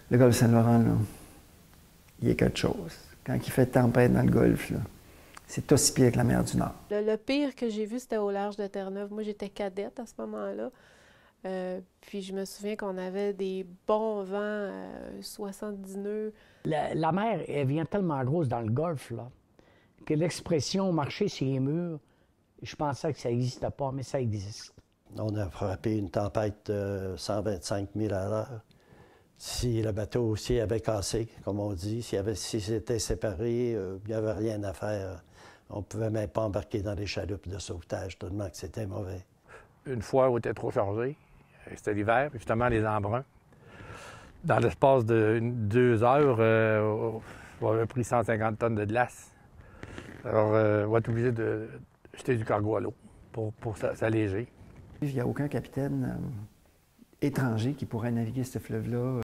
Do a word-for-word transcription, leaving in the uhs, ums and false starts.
Le golfe Saint-Laurent, là, il y a quelque chose. Quand il fait tempête dans le golfe, là, c'est aussi pire que la mer du Nord. Le, le pire que j'ai vu, c'était au large de Terre-Neuve. Moi, j'étais cadette à ce moment-là. Euh, puis je me souviens qu'on avait des bons vents, euh, soixante-dix nœuds. La, la mer, elle vient tellement grosse dans le golfe, là, que l'expression « marcher sur les murs », je pensais que ça n'existait pas, mais ça existe. On a frappé une tempête de cent vingt-cinq milles à l'heure. Si le bateau aussi avait cassé, comme on dit, s'il avait, si c'était séparé, euh, il n'y avait rien à faire. On ne pouvait même pas embarquer dans les chaloupes de sauvetage, tellement que c'était mauvais. Une fois où on était trop chargé, c'était l'hiver, justement les embruns. Dans l'espace de deux heures, euh, on avait pris cent cinquante tonnes de glace. Alors, euh, on va être obligé de jeter du cargo à l'eau pour, pour s'alléger. Il n'y a aucun capitaine euh, étranger qui pourrait naviguer ce fleuve-là.